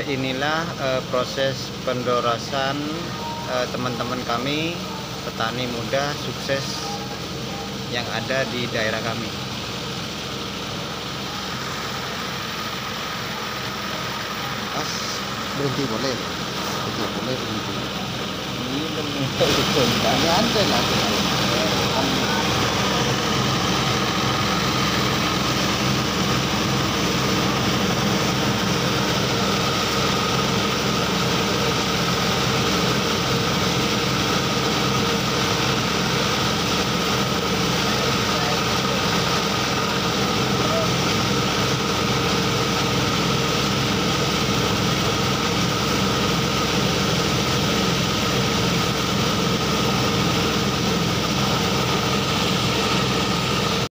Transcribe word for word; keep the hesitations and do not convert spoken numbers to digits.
inilah eh, proses pendorasan eh, teman-teman kami petani muda sukses yang ada di daerah kami. Mas, berhenti boleh, berhenti boleh berhenti. Ini benar-benar Ini ada lah.